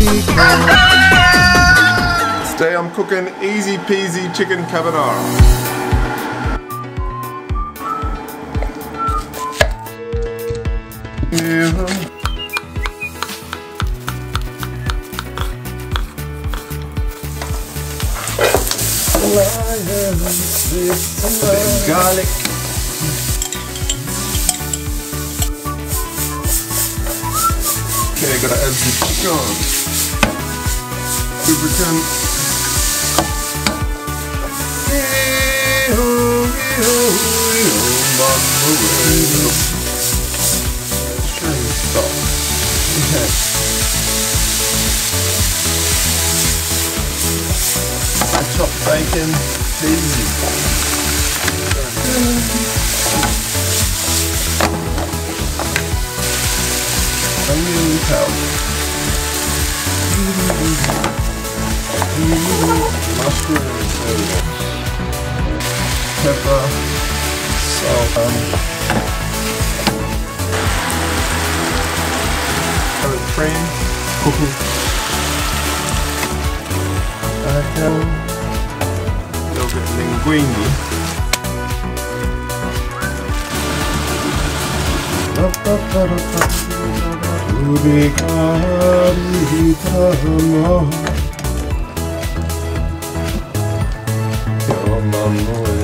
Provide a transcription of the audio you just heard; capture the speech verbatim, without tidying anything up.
Today I'm cooking easy peasy chicken carbonara. A bit of garlic. Okay, gotta add some chicken. Lubricant. Stop. Okay. Chopped bacon, easy. Onion powder. Mushrooms, pepper, salt, um, cream, and a little bit of linguine. Your mama